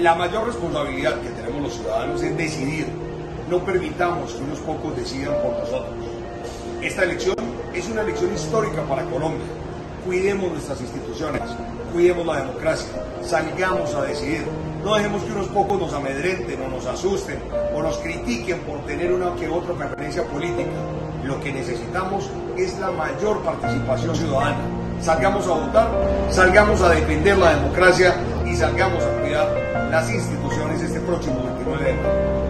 La mayor responsabilidad que tenemos los ciudadanos es decidir. No permitamos que unos pocos decidan por nosotros. Esta elección es una elección histórica para Colombia. Cuidemos nuestras instituciones, cuidemos la democracia, salgamos a decidir. No dejemos que unos pocos nos amedrenten o nos asusten o nos critiquen por tener una que otra preferencia política. Lo que necesitamos es la mayor participación ciudadana. Salgamos a votar, salgamos a defender la democracia y salgamos a cuidar las instituciones este próximo 29 de mayo.